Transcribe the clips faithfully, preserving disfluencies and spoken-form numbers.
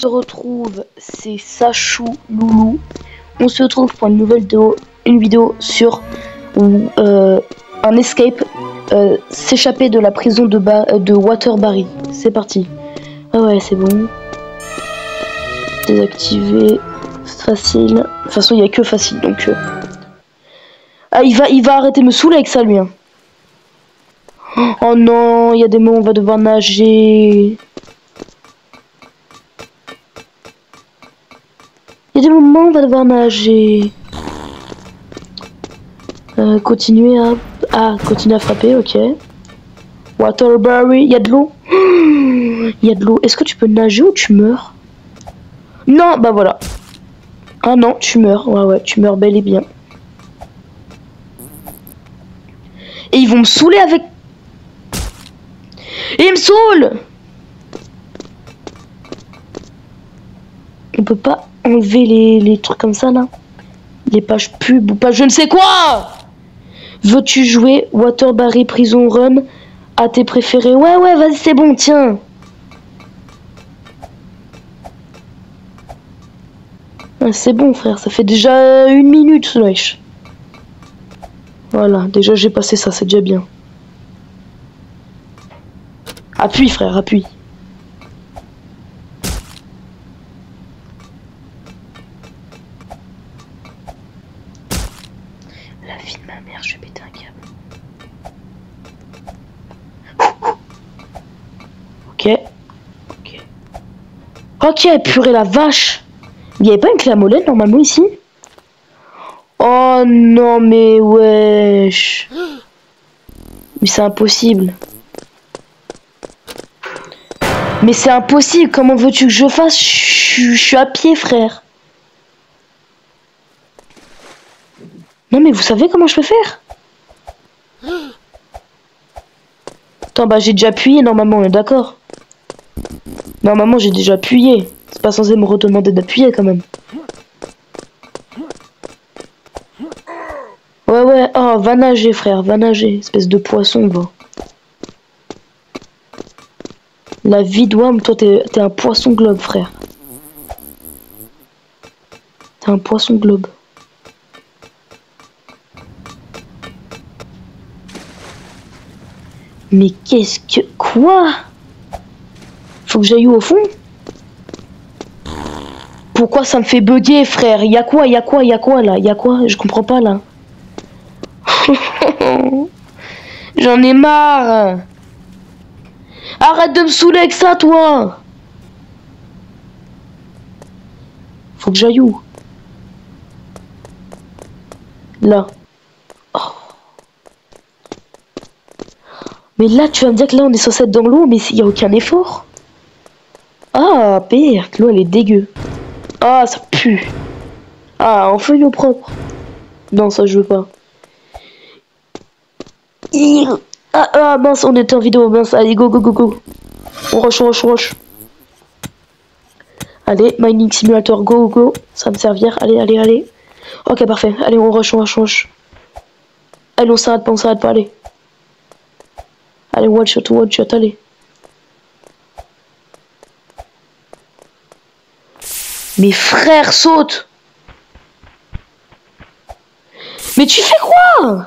se retrouve, c'est Sachou Loulou. On se retrouve pour une nouvelle vidéo, une vidéo sur euh, un escape, euh, s'échapper de la prison de, ba de Waterbury. C'est parti. Ah ouais, c'est bon. Désactiver, facile. De toute façon, il n'y a que facile, donc. Euh... Ah, il va, il va arrêter de me saouler avec ça, lui. Hein. Oh non, il y a des moments où on va devoir nager. Il y a des moments où on va devoir nager. Euh, continuer à... Ah, continuer à frapper, ok. Waterbury, il y a de l'eau. Il y a de l'eau. Est-ce que tu peux nager ou tu meurs? Non, bah voilà. Ah non, tu meurs. Ouais, ouais, tu meurs bel et bien. Et ils vont me saouler avec... Et ils me saoulent. On peut pas enlever les, les trucs comme ça, là? Les pages pub ou pas je ne sais quoi. Veux-tu jouer Waterbury Prison Run à tes préférés? Ouais, ouais, vas-y, c'est bon, tiens. Ah, c'est bon, frère, ça fait déjà une minute, wesh. Voilà, déjà j'ai passé ça, c'est déjà bien. Appuie, frère, appuie. La vie de ma mère, je vais péter un câble. Ok. Ok. Ok, purée la vache. Il n'y avait pas une clé à molette normalement ici? Oh non mais wesh. Mais c'est impossible. Mais c'est impossible. Comment veux-tu que je fasse? Je suis à pied, frère. Non mais vous savez comment je peux faire? Attends, bah j'ai déjà appuyé normalement, on est d'accord? Normalement j'ai déjà appuyé. C'est pas censé me redemander d'appuyer quand même. Ouais ouais, oh va nager frère, va nager, espèce de poisson va. La vie de Wam, toi t'es un poisson globe frère. T'es un poisson globe. Mais qu'est-ce que... Quoi? Faut que j'aille où au fond? Pourquoi ça me fait bugger frère? Y'a quoi? Y'a quoi? Y'a quoi là? Y'a quoi? Je comprends pas là. J'en ai marre. Arrête de me saouler avec ça toi. Faut que j'aille où? Là. Oh. Mais là tu vas me dire que là on est censé être dans l'eau mais il n'y a aucun effort. Ah père, l'eau elle est dégueu. Ah ça pue. Ah en feuille au propre. Non ça je veux pas. Ah, ah mince on était en vidéo mince. Allez go go go go. On rush on rush on rush. Allez mining simulator go go. Ça va me servir. Allez allez allez. Ok parfait. Allez on rush on rush on rush. Allez on s'arrête pas on s'arrête pas allez. Allez one shot one shot allez. Mais frère saute. Mais tu fais quoi?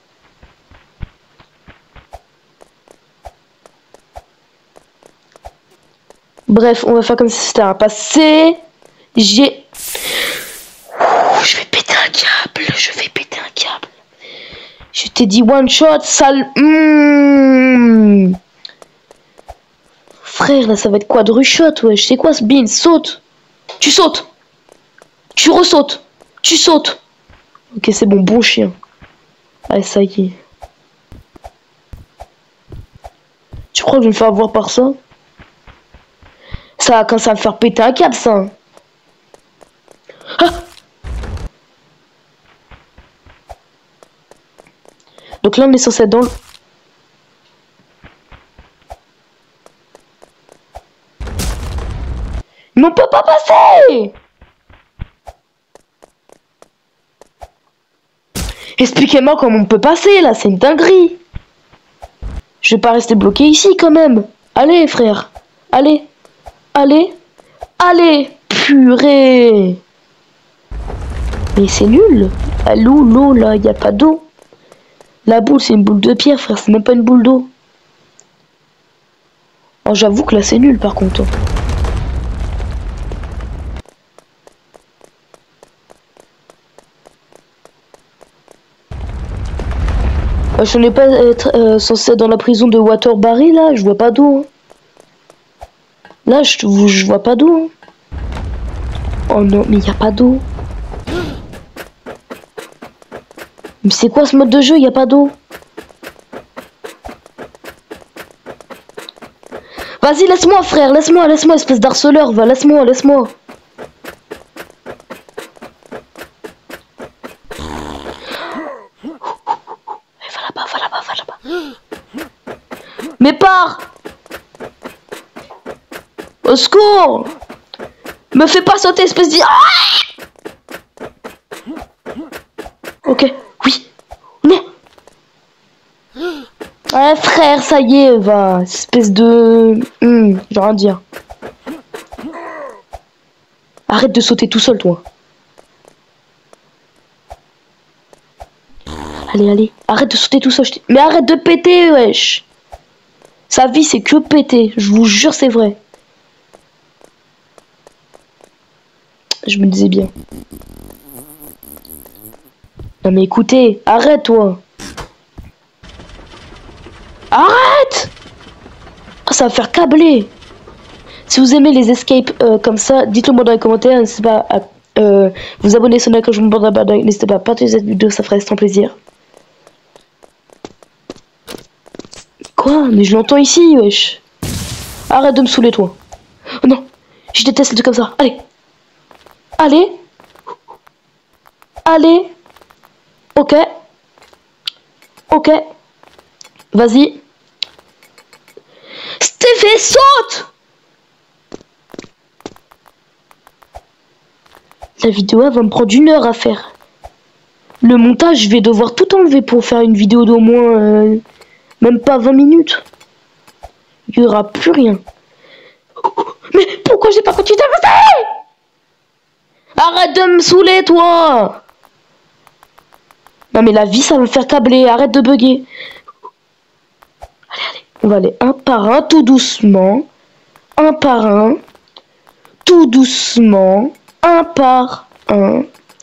Bref, on va faire comme si c'était un passé. J'ai... Je vais péter un câble. Je vais péter un câble. Je t'ai dit one shot, sale... Mmh. Frère, là, ça va être quadrushot, ouais. Je sais quoi, ce bin? Saute. Tu sautes. Tu ressautes. Tu sautes. Ok, c'est bon, bon chien. Allez, ça y est. Tu crois que je vais me faire avoir par ça? Ça, quand ça va me faire péter un câble, ça. Ah Donc là, on est censé être dans le... Mais on peut pas passer. Expliquez-moi comment on peut passer, là. C'est une dinguerie. Je vais pas rester bloqué ici, quand même. Allez, frère. Allez. Allez. Allez, purée. Mais c'est nul. À l'eau, l'eau, là, il n'y a pas d'eau. La boule, c'est une boule de pierre, frère. C'est même pas une boule d'eau. Oh, j'avoue que là, c'est nul, par contre. Euh, je n'ai pas être euh, censé être dans la prison de Waterbury, là. Je vois pas d'eau. Hein. Là, je, je vois pas d'eau. Hein. Oh non, mais il n'y a pas d'eau. Mais c'est quoi ce mode de jeu? Il n'y a pas d'eau. Vas-y, laisse-moi, frère. Laisse-moi, laisse-moi, espèce d'harceleur. Va, laisse-moi, laisse-moi. Va là-bas, va là-bas, va là-bas. Mais pars! Au secours! Me fais pas sauter, espèce de... Ah! Ok, oui. Non. Ouais, frère, ça y est, va. Espèce de... Hum, j'ai rien à dire. Arrête de sauter tout seul, toi. Allez, allez. Arrête de sauter tout seul. Mais arrête de péter, wesh. Sa vie, c'est que péter. Je vous jure, c'est vrai. Je me disais bien. Non mais écoutez, arrête toi. Arrête. Oh, ça va faire câbler. Si vous aimez les escapes euh, comme ça, dites-le moi dans les commentaires. N'hésitez pas à euh, vous abonner sur la cloche, n'hésitez pas à partager cette vidéo, ça ferait extrêmement plaisir. Quoi? Mais je l'entends ici, wesh. Arrête de me saouler toi. Oh non, je déteste les trucs comme ça. Allez. Allez. Allez. Ok. Ok. Vas-y. Stéphé, saute! La vidéo elle va me prendre une heure à faire. Le montage, je vais devoir tout enlever pour faire une vidéo d'au moins... Euh, même pas vingt minutes. Il n'y aura plus rien. Mais pourquoi j'ai pas continué d'avancer? Arrête de me saouler, toi! Non mais la vie, ça va me faire câbler. Arrête de bugger. Allez, allez. On va aller un par un, tout doucement. Un par un. Tout doucement. Un par un.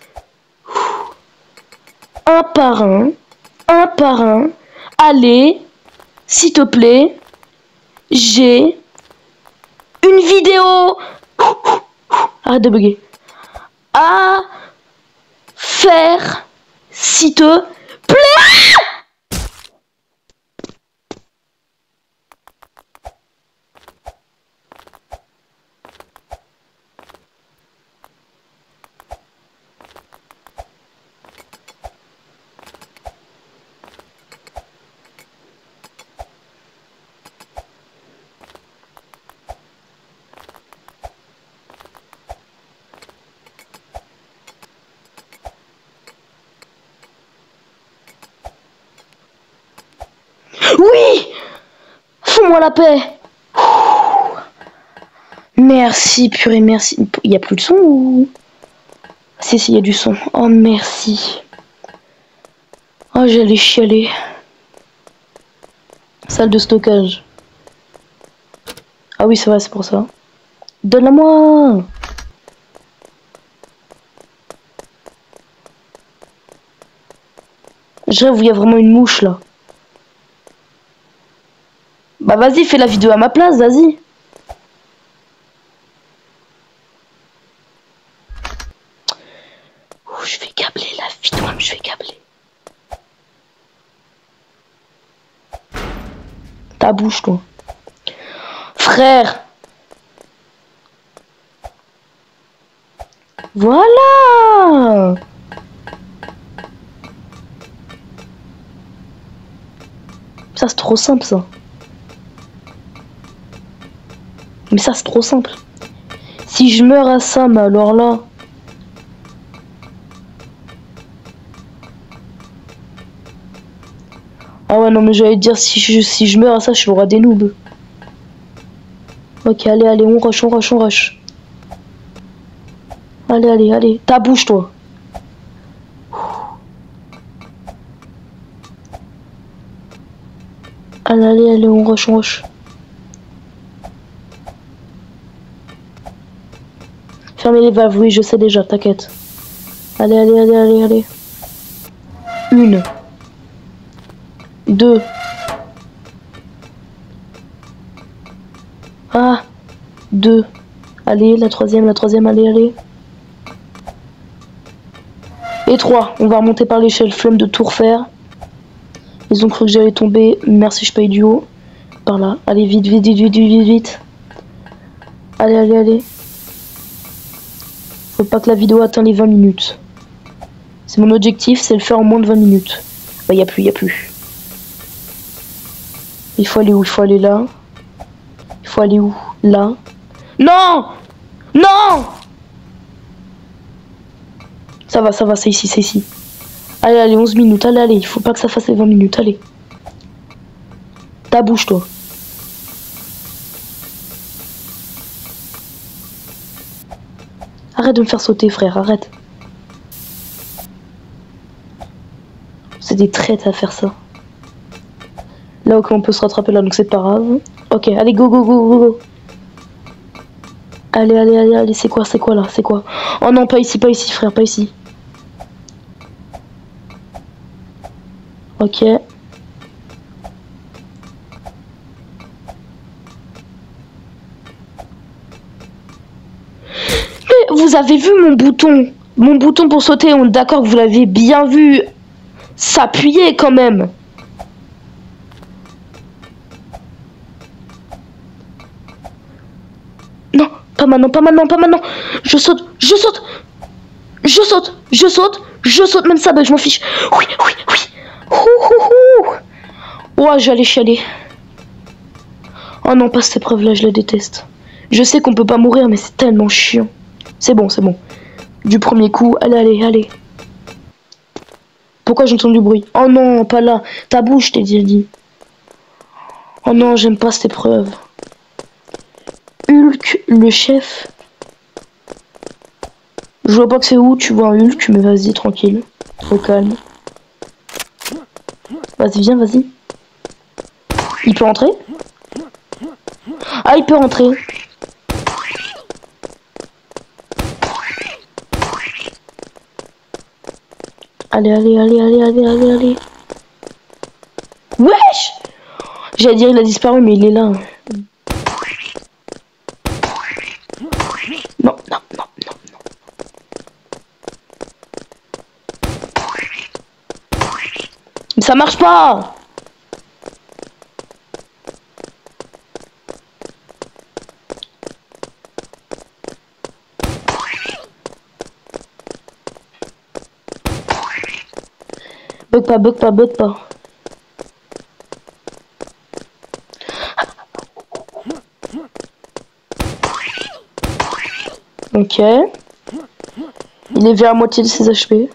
Un par un. Un par un. Allez. S'il te plaît. J'ai une vidéo. Arrête de bugger. À faire. S'il te plaît. Oui! Fous-moi la paix! Merci, purée, merci. Il n'y a plus de son ou... Si, si, il y a du son. Oh, merci. Oh, j'allais chialer. Salle de stockage. Ah oui, c'est vrai, c'est pour ça. Donne-la-moi! Je rêve où il y a vraiment une mouche, là. Bah vas-y, fais la vidéo à ma place, vas-y. Oh, je vais câbler la vidéo, je vais câbler. Ta bouche, toi. Frère. Voilà. Ça, c'est trop simple, ça. Mais ça, c'est trop simple. Si je meurs à ça, mais alors là... Ah ouais, non, mais j'allais dire, si je, si je meurs à ça, je suis le roi des noobs. Ok, allez, allez, on rush, on rush, on rush. Allez, allez, allez. Ta bouche, toi. Allez, allez, allez, on rush, on rush. Fermez les valves, oui, je sais déjà, t'inquiète. Allez, allez, allez, allez, allez. Une. Deux. Ah. Deux. Allez, la troisième, la troisième, allez, allez. Et trois. On va remonter par l'échelle, flemme de tout refaire. Ils ont cru que j'allais tomber. Merci, je paye du haut. Par là. Allez, vite, vite, vite, vite, vite, vite. Allez, allez, allez. Faut pas que la vidéo atteigne les vingt minutes. C'est mon objectif, c'est le faire en moins de vingt minutes. Bah, y a plus, y a plus. Il faut aller où? Il faut aller là. Il faut aller où? Là. Non! Non! Ça va, ça va, c'est ici, c'est ici. Allez, allez, onze minutes, allez, allez. Il faut pas que ça fasse les vingt minutes, allez. Ta bouche, toi. Arrête de me faire sauter, frère, arrête. C'est des traites à faire ça. Là, ok, on peut se rattraper là, donc c'est pas grave. Ok, allez, go, go, go, go, go. Allez, allez, allez, allez, c'est quoi, c'est quoi là, c'est quoi? Oh non, pas ici, pas ici, frère, pas ici. Ok. Mais vous avez vu mon bouton? Mon bouton pour sauter, on est d'accord que vous l'avez bien vu s'appuyer quand même. Non, pas maintenant, pas maintenant, pas maintenant. Je saute, je saute. Je saute, je saute, je saute, même ça, bah, je m'en fiche. Oui, oui, oui. Ouh, ouh, ouh. Ouais, j'allais chialer. Oh non, pas cette épreuve-là, je la déteste. Je sais qu'on peut pas mourir, mais c'est tellement chiant. C'est bon, c'est bon. Du premier coup, allez, allez, allez. Pourquoi j'entends du bruit? Oh non, pas là. Ta bouche, t'es déjà dit. Oh non, j'aime pas cette épreuve. Hulk, le chef. Je vois pas que c'est où, tu vois un Hulk, mais vas-y, tranquille. Au calme. Vas-y, viens, vas-y. Il peut rentrer? Ah, il peut rentrer. Allez, allez, allez, allez, allez, allez, allez. Wesh! J'allais dire il a disparu, mais il est là. Non, non, non, non, non. Mais ça marche pas! Bug pas, bug pas, bug pas. Ok. Il est vers la moitié de ses H P.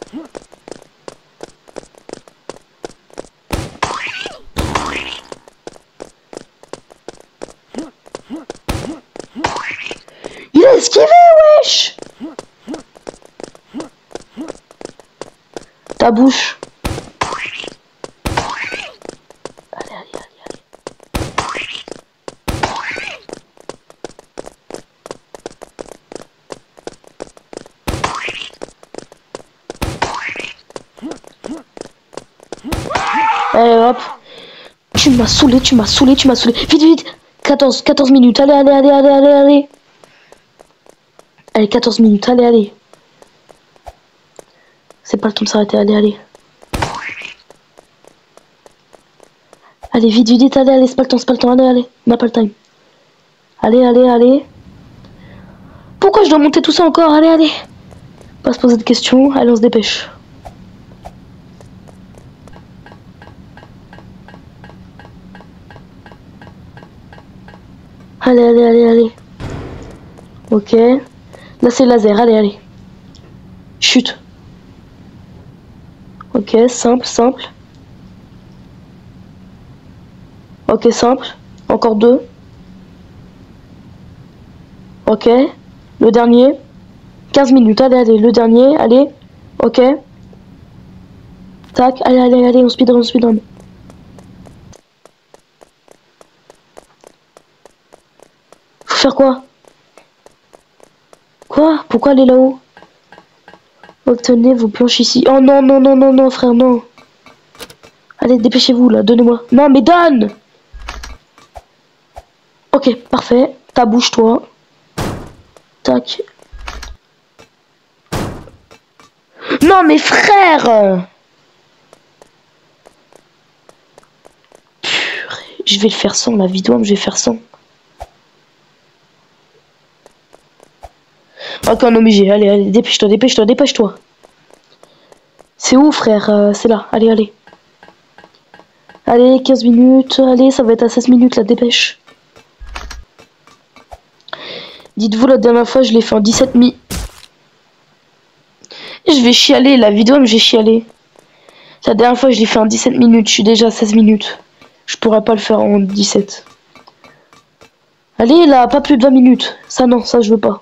Il a esquivé, wesh! Ta bouche. Allez, allez, allez, allez. Allez, hop. Tu m'as saoulé, tu m'as saoulé, tu m'as saoulé. Vite, vite. quatorze, quatorze minutes. Allez, allez, allez, allez, allez, allez. Allez, quatorze minutes. Allez, allez. C'est pas le temps de s'arrêter. Allez, allez. Allez, vite, vite, vite. Allez, allez. C'est pas le temps, c'est pas le temps. Allez, allez. On n'a pas le time. Allez, allez, allez. Pourquoi je dois monter tout ça encore? Allez, allez. Pas se poser de questions. Allez, on se dépêche. Allez, allez, allez, allez. Ok. Là, c'est laser. Allez, allez. Chute. Ok, simple, simple. Ok, simple. Encore deux. Ok. Le dernier. quinze minutes, allez, allez, le dernier, allez. Ok. Tac, allez, allez, allez, on speedrun, on speedrun. Faut faire quoi? Quoi? Pourquoi aller là-haut? Obtenez vos planches ici. Oh non, non, non, non, non, frère, non. Allez, dépêchez-vous, là, donnez-moi. Non, mais donne! Ok, parfait. Ta bouge-toi. Tac. Non, mais frère! Purée, je vais le faire sans, la vidéo, mais je vais faire sans. Ok, on est obligé. Allez, allez, dépêche-toi, dépêche-toi, dépêche-toi. C'est où, frère? euh, C'est là. Allez, allez. Allez, quinze minutes. Allez, ça va être à seize minutes, la dépêche. Dites-vous, la dernière fois, je l'ai fait en dix-sept mi. Je vais chialer. La vidéo, mais j'ai chialé. La dernière fois, je l'ai fait en dix-sept minutes. Je suis déjà à seize minutes. Je pourrais pas le faire en dix-sept. Allez, là, pas plus de vingt minutes. Ça, non, ça, je veux pas.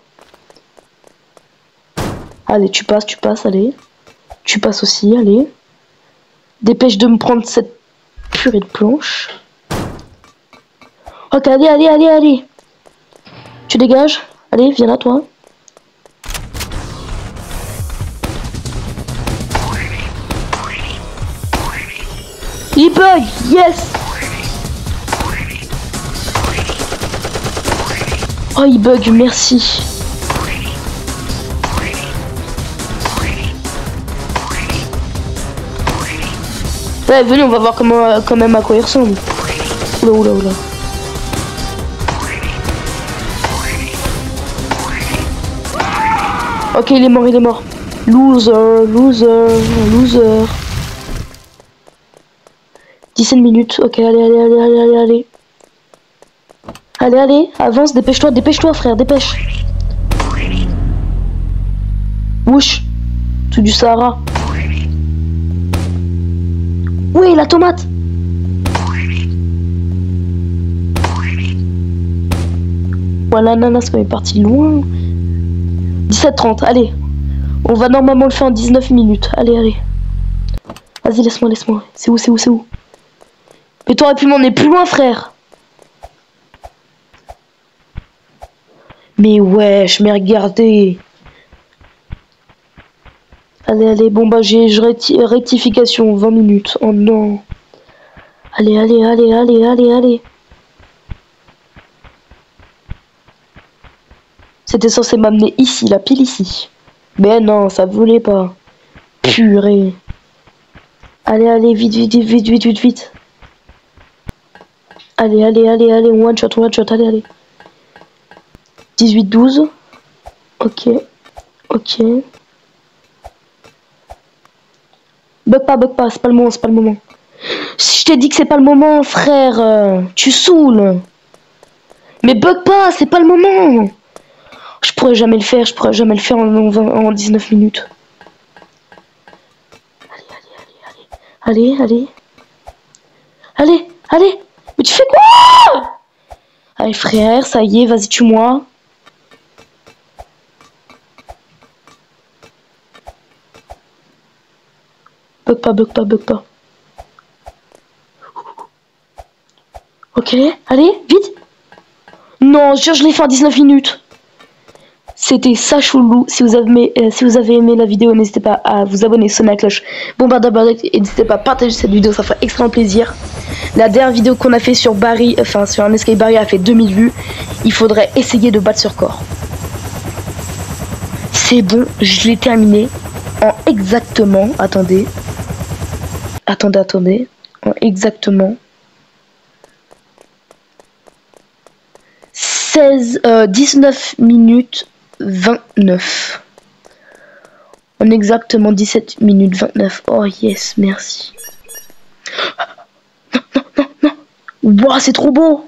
Allez, tu passes, tu passes, allez. Tu passes aussi, allez. Dépêche de me prendre cette purée de planche. Ok, allez, allez, allez, allez. Tu dégages. Allez, viens là, toi. Il bug, yes. Oh, il bug, merci. Ouais, venez, on va voir comment, quand même à quoi il ressemble. Oula, oula, oula. Ok, il est mort, il est mort. Loser, loser, loser. dix-sept minutes. Ok, allez, allez, allez, allez, allez, allez. Allez, allez, avance, dépêche-toi, dépêche-toi, frère, dépêche. Wouch. Tout du Sahara. Oui, la tomate. Voilà, l'ananas quand il est parti loin. dix-sept trente, allez. On va normalement le faire en dix-neuf minutes. Allez, allez. Vas-y, laisse-moi, laisse-moi. C'est où, c'est où, c'est où? Mais t'aurais pu m'emmener plus loin, frère. Mais ouais, je m'ai regardé. Allez, allez, bon bah j'ai recti rectification, vingt minutes. Oh non. Allez, allez, allez, allez, allez, allez. C'était censé m'amener ici, la pile ici. Mais non, ça voulait pas. Purée. Allez, allez, vite, vite, vite, vite, vite, vite, vite. Allez, allez, allez, allez, one shot, one shot, allez, allez. dix-huit douze. Ok. Ok. Bug pas, bug pas, c'est pas le moment, c'est pas le moment. Si je t'ai dit que c'est pas le moment, frère, euh, tu saoules. Mais bug pas, c'est pas le moment. Je pourrais jamais le faire, je pourrais jamais le faire en, en, en dix-neuf minutes. Allez, allez, allez, allez. Allez, allez. Allez, allez. Mais tu fais quoi? Allez, frère, ça y est, vas-y, tue-moi. Bug pas, bug pas, bug pas. Ok, allez, vite. Non, je, je l'ai fait en dix-neuf minutes. C'était ça chelou. Si vous avez aimé, euh, si vous avez aimé la vidéo, n'hésitez pas à vous abonner, sonner la cloche, bombarder et n'hésitez pas à partager cette vidéo, ça ferait extrêmement plaisir. La dernière vidéo qu'on a fait sur Barry, enfin sur un escape Barry a fait deux mille vues. Il faudrait essayer de battre ce record. C'est bon, je l'ai terminé en exactement, attendez, attendez, attendez, en exactement seize, euh, dix-neuf minutes vingt-neuf. En exactement dix-sept minutes vingt-neuf. Oh yes, merci. Non, non, non, non. Wow, c'est trop beau.